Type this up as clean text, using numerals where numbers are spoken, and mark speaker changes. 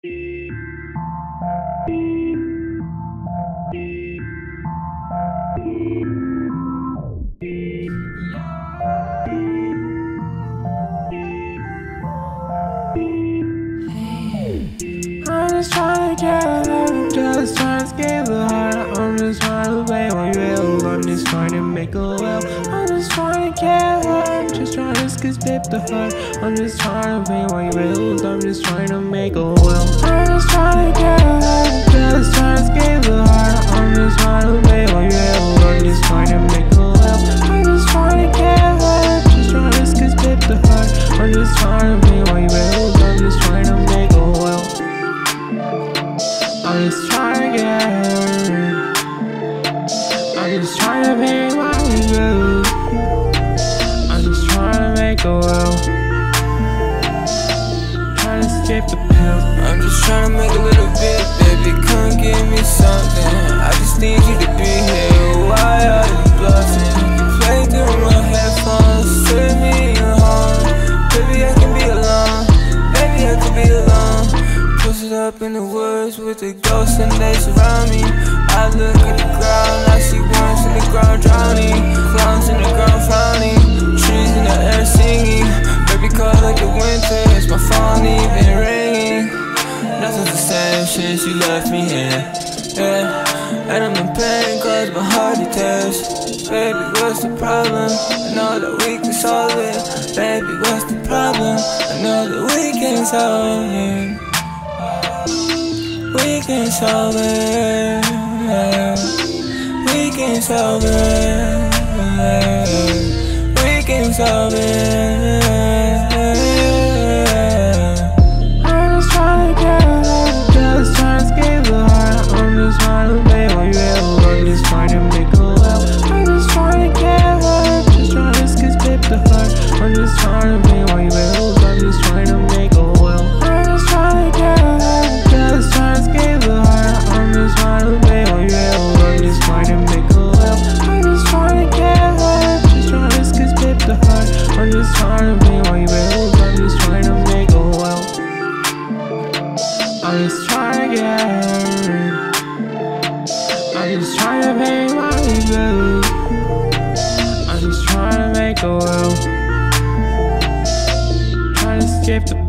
Speaker 1: I'm just trying to get her, I'm just trying to scale her. I'm just trying to pay my bills, I'm just trying to make a well. I'm just trying to get her, I'm just trying to skip the hurt. I'm just trying to pay my bills, I'm just trying to make a well. I'm just trying to get her, I'm just trying to scale her. I'm just trying to pay my bills, I'm just trying to make a well. I'm just trying to get her, just trying to skip the hurt. I'm just trying to pay my bills, I'm just trying to make a well. I'm just trying to get her, I'm just trying to pay my bills, I'm just trying to make a well, trying to skip the pills.
Speaker 2: I'm just trying to make a little bit, baby, come give me something. I just need you to be here, why are you bluffing? Play through my headphones, send me home. Baby, I can be alone, baby, I can be alone. Push it up in the woods with the ghosts and they surround me. I look at the ground, I see worms in the ground drowning, clowns in the ground frowning, trees in the air singing. Baby, cold like the winter, it's my phone even ringing. Nothing's the same since you left me here, yeah. And I'm in pain cause my heart it tears. Baby, what's the problem? I know that we can solve it. Baby, what's the problem? I know that we can solve it. We can solve it. We can solve it. We can solve it.
Speaker 1: I'm just trying to get her, just trying to scale her. I'm just trying to pay my bills, I'm just trying to make a well. I'm just trying to get her, just trying to skip the hurt. I'm just trying to pay my bills, I'm just trying to make a well. I'm just trying to get her, just trying to scale her. I'm just trying to pay my bills, I'm just trying to make a well. I'm just trying to get her, just trying to skip the hurt. I'm just trying to pay my bills, I'm just trying to make a well. I'm just trying to get her, I'm just trying to pay my bills, I'm just trying to make a well, trying to skip the